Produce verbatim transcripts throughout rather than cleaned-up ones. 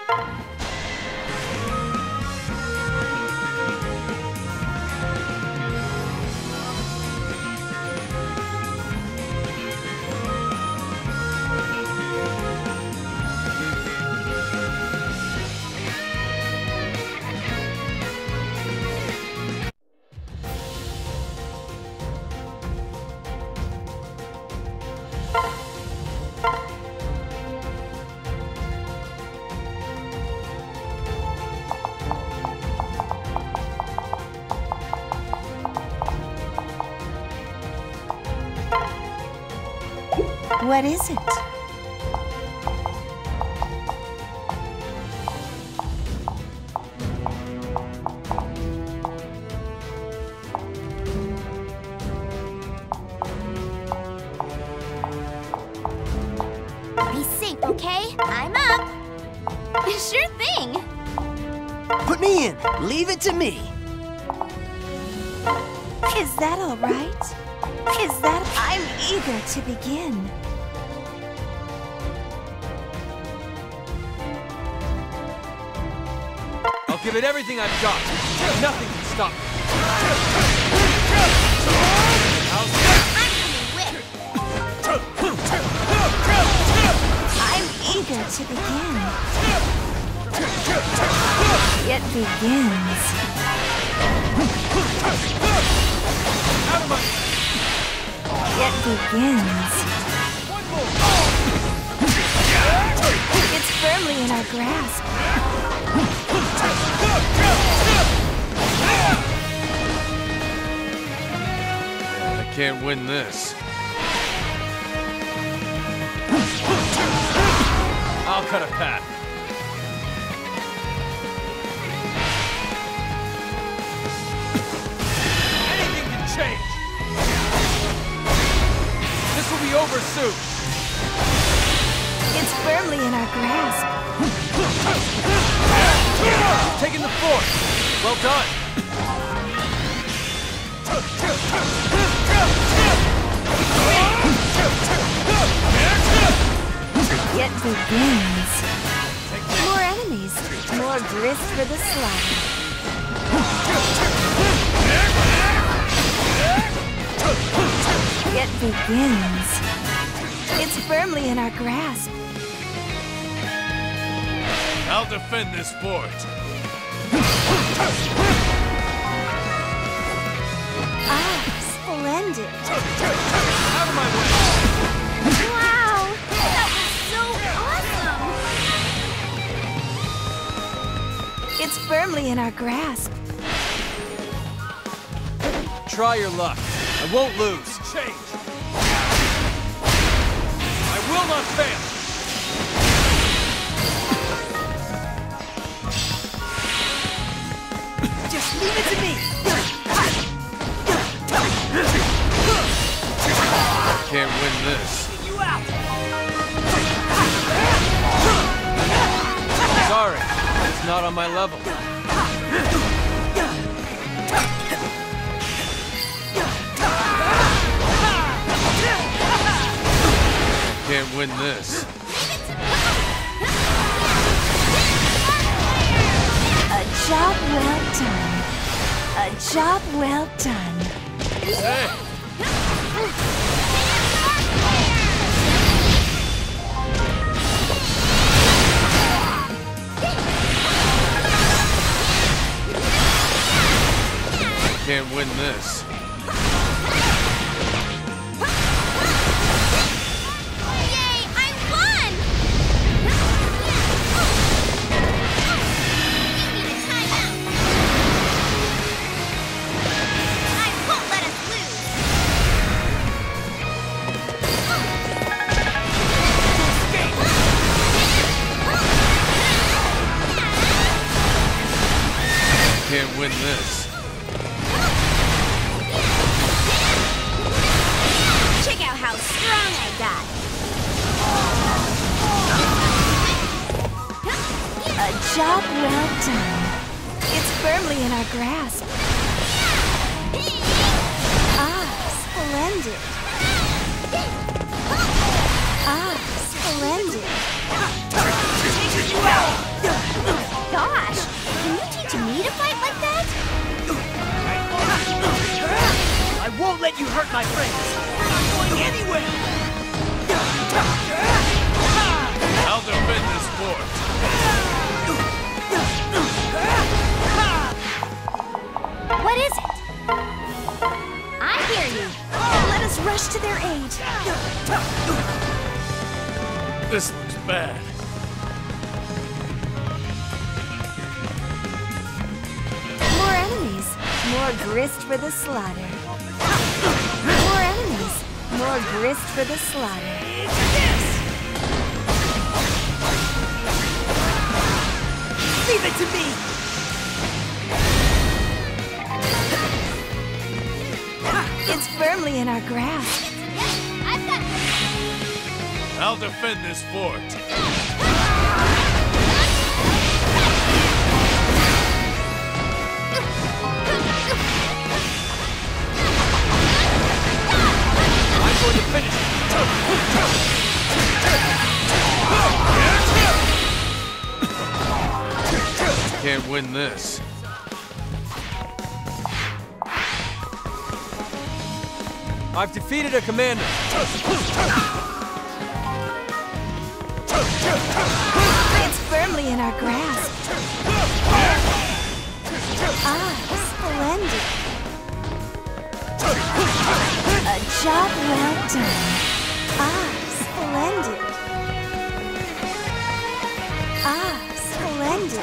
What is it? Be safe, okay? I'm up. Sure thing. Put me in. Leave it to me. Is that all right? Is that... I'm eager to begin. I'll give it everything I've got. Nothing can stop me. I'm eager to begin. It begins. Out of my... It begins. It's firmly in our grasp. I can't win this. I'll cut a path. Anything can change. This will be over soon. It's firmly in our grasp. Taking the fort. Well done. It begins. More enemies, more grist for the slaughter. It begins. It's firmly in our grasp. I'll defend this fort. Ah, splendid. Out of my way. Wow! That was so awesome! It's firmly in our grasp. Try your luck. I won't lose. Change. I will not fail. Just leave it to me. Can't win this. You out. Sorry, it's not on my level. Can't win this. A job well done. A job well done. Hey! Can't win this. Yay! I won! You need a timeout. I won't let us lose. Can't win this. Check out how strong I got. A job well done. It's firmly in our grasp. Ah, splendid. Ah, splendid. You out. you hurt my friends. I'm not going anywhere! I'll defend this fort. What is it? I hear you. Let us rush to their aid. This looks bad. More enemies. More grist for the slaughter. More enemies. More grist for the slaughter. Leave it to me! It's firmly in our grasp. Yes, I've got this. I'll defend this fort. I'm going to finish it. Can't win this. I've defeated a commander. It's firmly in our grasp. Ah, splendid. A job well done. Ah, splendid. Ah, splendid.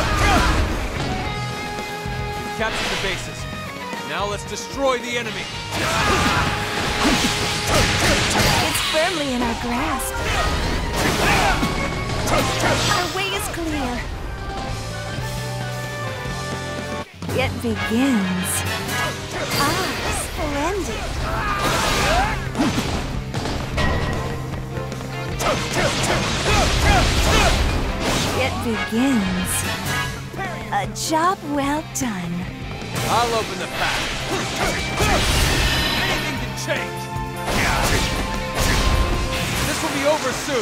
We've captured the bases. Now let's destroy the enemy. It's firmly in our grasp. Our way is clear. It begins. Ah, splendid. It begins. A job well done. I'll open the path. Anything can change. This will be over soon.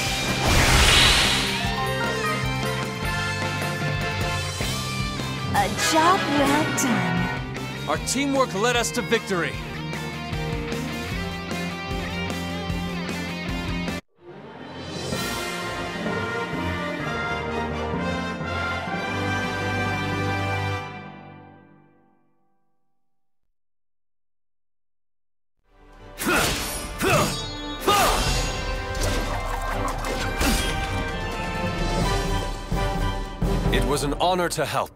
A job well done. Our teamwork led us to victory. It was an honor to help.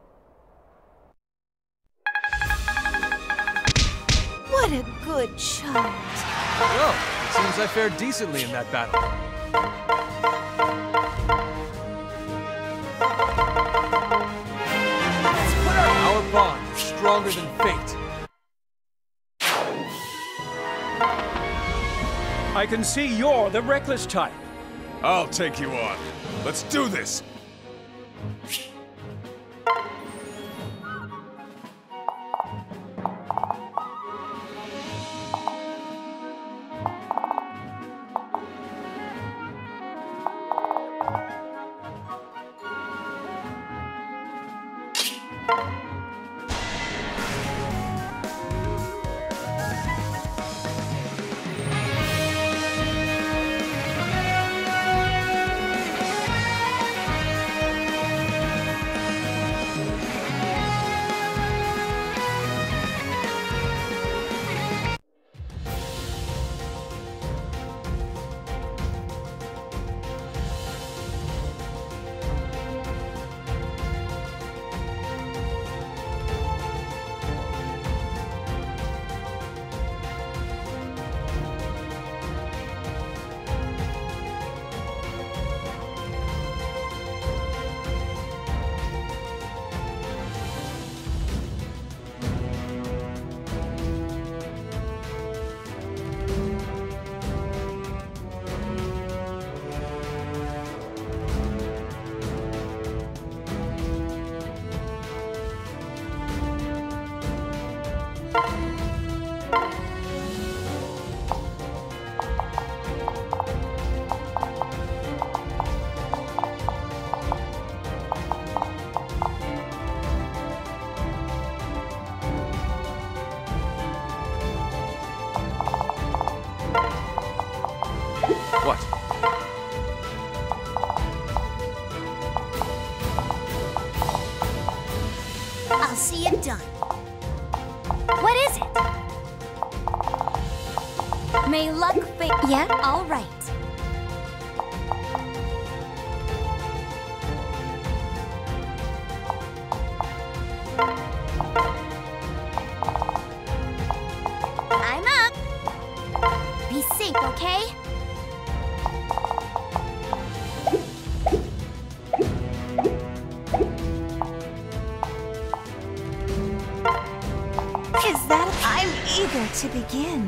What a good child. Well, it seems I fared decently in that battle. Our bond is stronger than fate. I can see you're the reckless type. I'll take you on. Let's do this. I'll see it done. What is it? May luck fa- Yeah, all right. I'm up. Be safe, okay? Is that? I'm eager to begin.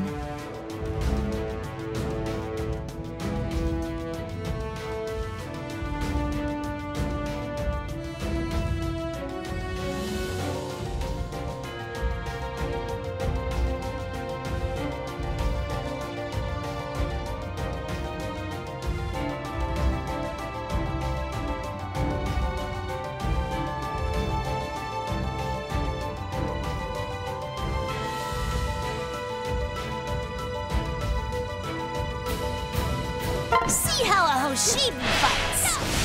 See how a Hoshibi fights!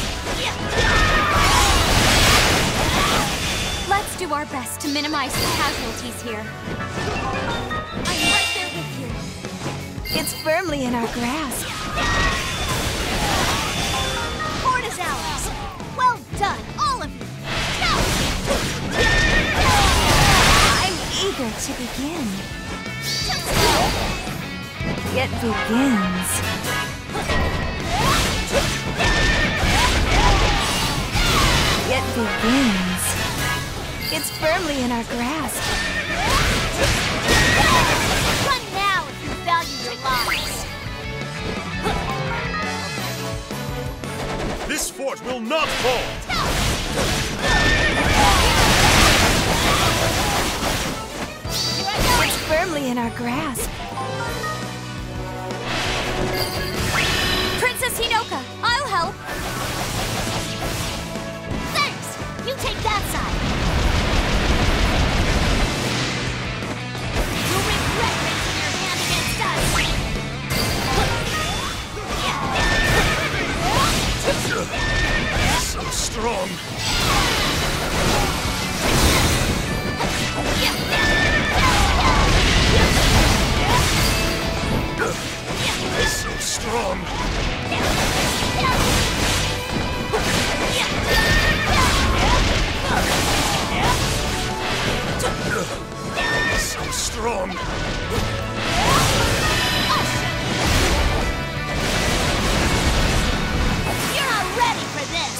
Let's do our best to minimize the casualties here. I'm right there with you. It's firmly in our grasp. Horde is ours! Well done, all of you! I'm eager to begin. It begins. It begins. It's firmly in our grasp. Run now if you value your lives! This fort will not fall! It's firmly in our grasp. Princess Hinoka, I'll help! Thanks! You take that side! You'll regret raising your hand against us! So strong! So strong! So strong! You're not ready for this!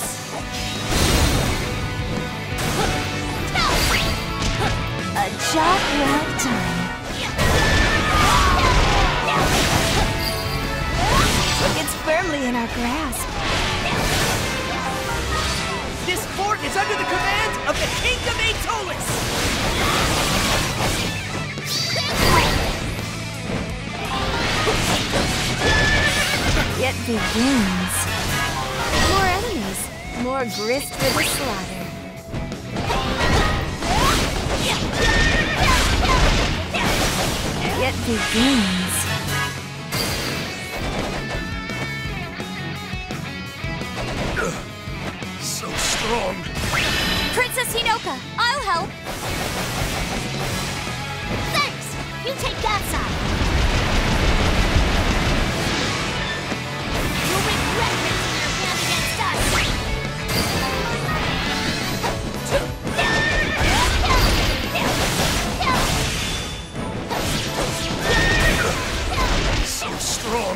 A job well done. It's firmly in our grasp. This fort is under the command of the Kingdom Aetolis! It begins. More enemies. More grist for the slaughter. It begins. So strong! Princess Hinoka, I'll help! Thanks! You take that side! You'll regret raising your hand against us! So strong!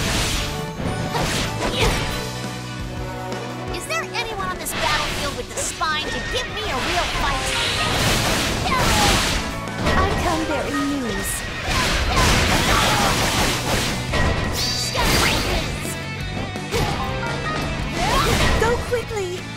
Is there anyone on this battlefield with the spine to give me a real fight? I come bearing news. Go quickly.